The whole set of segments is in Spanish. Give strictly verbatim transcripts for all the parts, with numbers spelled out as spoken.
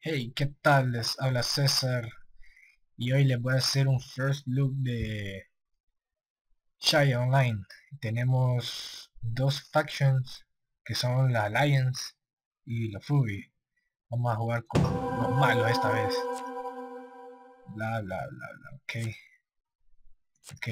Hey, ¿qué tal? Les habla César y hoy les voy a hacer un first look de Shy Online. Tenemos dos factions que son la Alliance y la Fury. Vamos a jugar con los malos esta vez. Bla bla bla bla. Ok. Ok.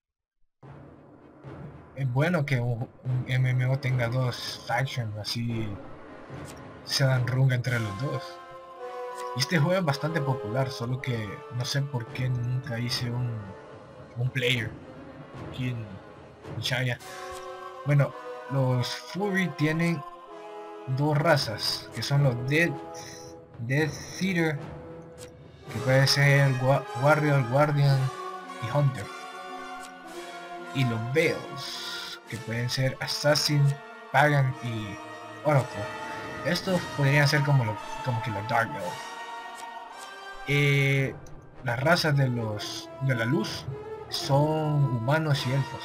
Es bueno que un, un M M O tenga dos factions, así se dan runga entre los dos. Y este juego es bastante popular, solo que no sé por qué nunca hice un, un player aquí en Shaya. Bueno, los Fury tienen dos razas, que son los Dead, Dead Theater, que puede ser Wa- Warrior, Guardian y Hunter. Y los Veils, que pueden ser Assassin, Pagan y Oracle. Estos podrían ser como, lo, como que los Dark Elf. Eh, las razas de los de la luz son humanos y elfos.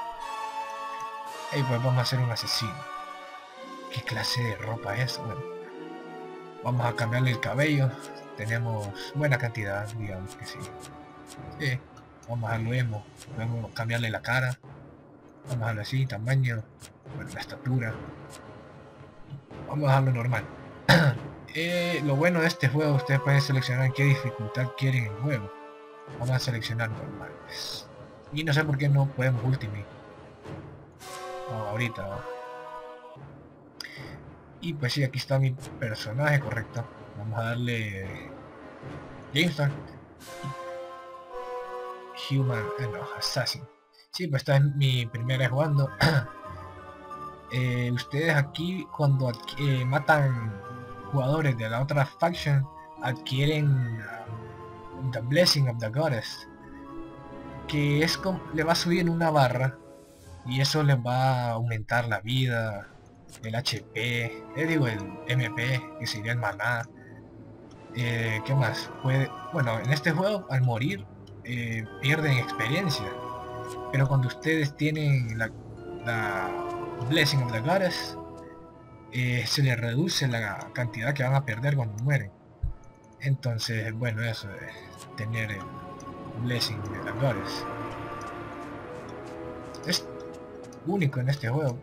Y pues vamos a hacer un asesino. ¿Qué clase de ropa es? Bueno, vamos a cambiarle el cabello. Tenemos buena cantidad, digamos que sí. Sí, vamos a lo emo. Podemos cambiarle la cara. Vamos a dejarlo así, tamaño. Bueno, la estatura. Vamos a dejarlo normal. Eh, lo bueno de este juego, ustedes pueden seleccionar qué dificultad quieren el juego. Vamos a seleccionar normal. Pues. Y no sé por qué no podemos ultimate. Oh, ahorita. ¿No? Y pues sí, aquí está mi personaje correcto. Vamos a darle GameStar. Human, eh, no, Assassin. Sí, pues esta es mi primera vez jugando. Eh, ustedes aquí cuando eh, matan jugadores de la otra faction adquieren um, The Blessing of the Goddess, que es como le va a subir en una barra y eso les va a aumentar la vida, el H P, eh, digo el M P, que sería el maná. Eh, ¿Qué más? Puede, bueno, en este juego al morir eh, pierden experiencia, pero cuando ustedes tienen la, la Blessing of the Goddess, eh, se les reduce la cantidad que van a perder cuando mueren. Entonces, bueno, eso de tener el Blessing de the Goddess es único en este juego,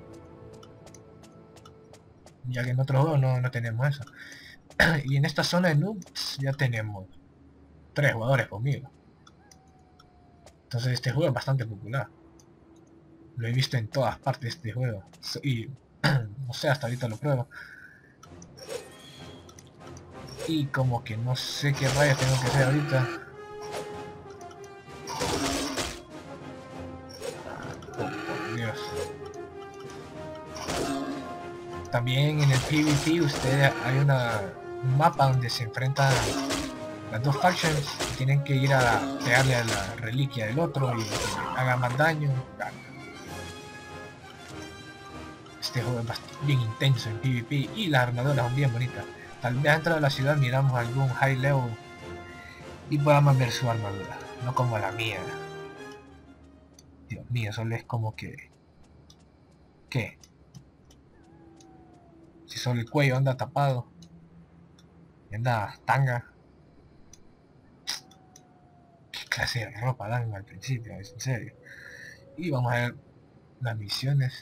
ya que en otros juegos no, no tenemos eso. Y en esta zona de noobs ya tenemos tres jugadores conmigo. Entonces este juego es bastante popular. Lo he visto en todas partes de este juego. Y no sé, hasta ahorita lo pruebo. Y como que no sé qué rayos tengo que hacer ahorita. Oh, por Dios. También en el PvP ustedes hay una, un mapa donde se enfrentan las dos factions y tienen que ir a pegarle a la reliquia del otro y que haga más daño. Este juego es bastante, bien intenso en PvP y las armaduras son bien bonitas. Tal vez dentro de la ciudad miramos algún high level y podamos ver su armadura, no como la mía. Dios mío, solo es como que... ¿Qué? Si solo el cuello anda tapado, anda tanga. ¿Qué clase de ropa dan al principio? Es en serio. Y vamos a ver las misiones.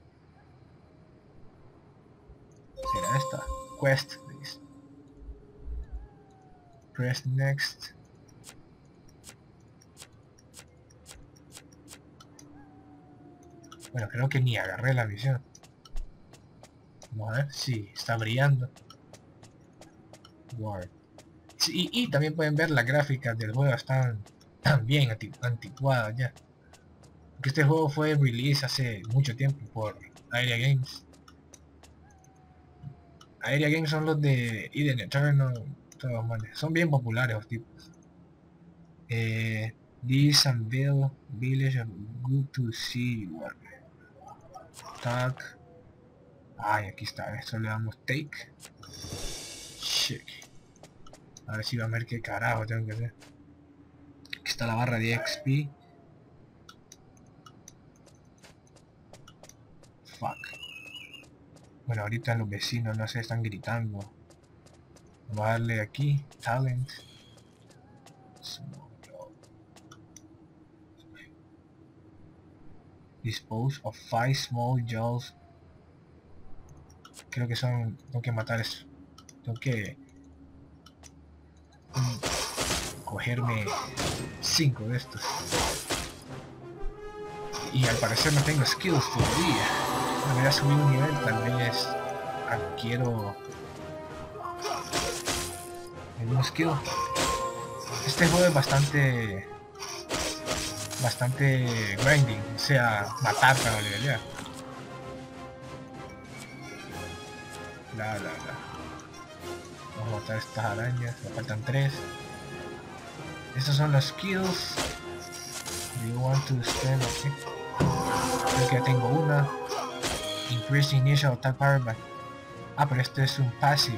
¿Será esta? Quest, please. Press next. Bueno, creo que ni agarré la misión. Vamos a ver. Sí, está brillando. Word. Sí, y, y también pueden ver las gráficas del juego. Están bien anti anticuadas ya. Porque este juego fue release hace mucho tiempo por Area Games. Area Games son los de Eden Eternal. Todos, man. Son bien populares los tipos. Eh, This and Bill Village of Good to See What Tag. Ay, aquí está, esto le damos take. Check. A ver si va a ver qué carajo tengo que hacer. Aquí está la barra de X P. Fuck. Bueno, ahorita los vecinos no se están gritando. Vamos a darle aquí, talent. Dispose of five small jaws. Creo que son... Tengo que matar eso. Tengo que... mm, cogerme cinco de estos. Y al parecer no tengo skills todavía. Me voy a subir un nivel, tal vez adquiero algún skill. Este juego es bastante bastante grinding, o sea, matar para levelear. La, la, la. Vamos a matar estas arañas, me faltan tres. Estos son los skills. Do you want to spend? Okay. Creo que ya tengo una. Increase initial attack power by... Ah, pero esto es un passive.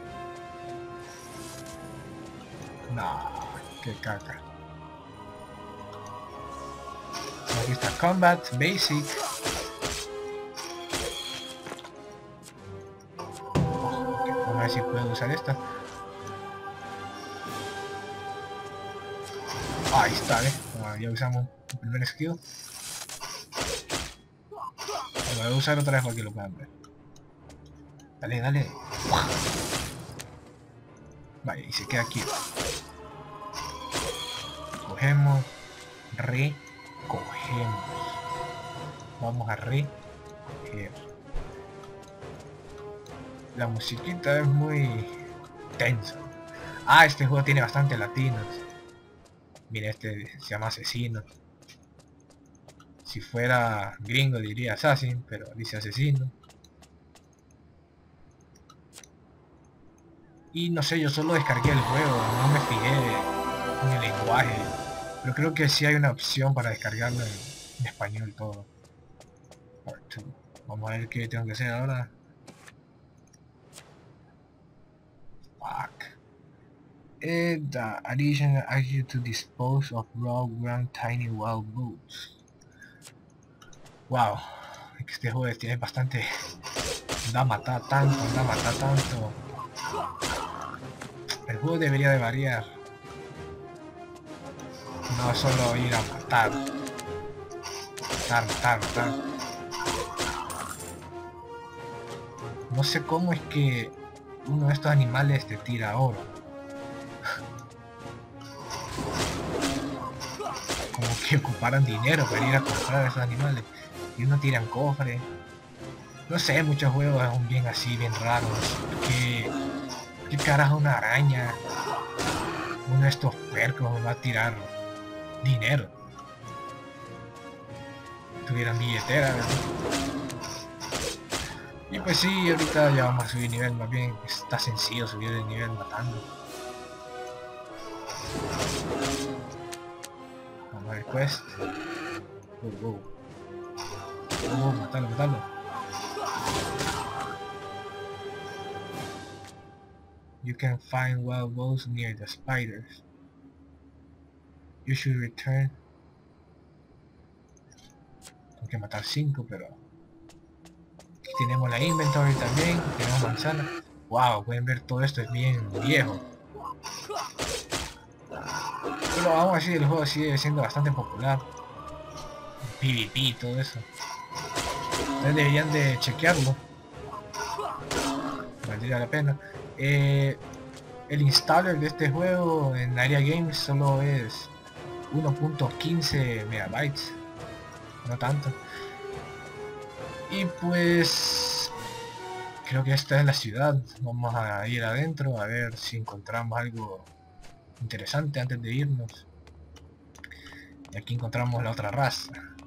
No, qué caca. Aquí está Combat, Basic. Okay, vamos a ver si puedo usar esta. Ah, ahí está, ¿eh? Ah, ya usamos el primer skill. Voy a usar otra vez para que lo puedan ver. Dale, dale. Vaya, y se queda aquí. Cogemos. Recogemos. Vamos a recoger. La musiquita es muy tensa. Ah, este juego tiene bastante latinos. Mira, este se llama Asesino. Si fuera gringo diría Assassin, pero dice Asesino. Y no sé, yo solo descargué el juego, no me fijé en el lenguaje. Pero creo que sí hay una opción para descargarlo en, en español todo. Part two. Vamos a ver qué tengo que hacer ahora. Fuck. Eh, the addition asks you to dispose of raw ground tiny wild boats. Wow, este juego tiene bastante... Da a matar tanto, da a matar tanto. El juego debería de variar. No solo ir a matar. Matar, matar, matar. No sé cómo es que uno de estos animales te tira oro. Como que ocuparan dinero para ir a comprar a esos animales. Y uno tira en cofre. No sé, muchos juegos son bien así, bien raros. ¿Qué, qué carajo una araña? Uno de estos puercos va a tirar dinero. Tuvieran billetera, ¿verdad? Y pues sí, ahorita ya vamos a subir nivel, más bien está sencillo subir de nivel matando. Vamos a ver quest. Uh, uh. Uh, matalo, matalo. You can find wild boars near the spiders. You should return. Tengo que matar cinco, pero... Aquí tenemos la inventory también, tenemos manzana. Wow, pueden ver todo esto, es bien viejo. Pero aún así el juego sigue siendo bastante popular. PvP y todo eso. Ustedes deberían de chequearlo. Valdría la pena. Eh, el installer de este juego en Area Games solo es uno punto quince megabytes. No tanto. Y pues... Creo que esta es la ciudad. Vamos a ir adentro a ver si encontramos algo interesante antes de irnos. Y aquí encontramos la otra raza.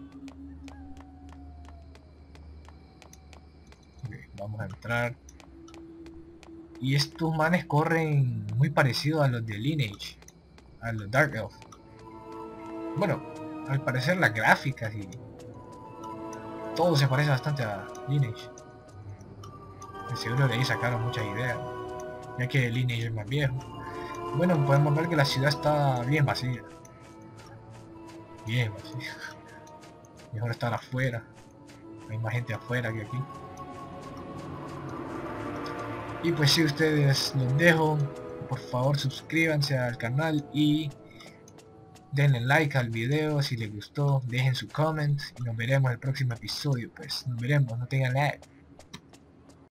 Okay, vamos a entrar. Y estos manes corren muy parecido a los de Lineage, a los Dark Elf. Bueno, al parecer las gráficas y todo se parece bastante a Lineage. De seguro de ahí sacaron muchas ideas, ya que Lineage es más viejo. Bueno, podemos ver que la ciudad está bien vacía. Bien vacía. Mejor estar afuera. Hay más gente afuera que aquí. Y pues si ustedes los dejo, por favor suscríbanse al canal y denle like al video si les gustó, dejen su comment y nos veremos en el próximo episodio. Pues nos veremos, no tengan lag.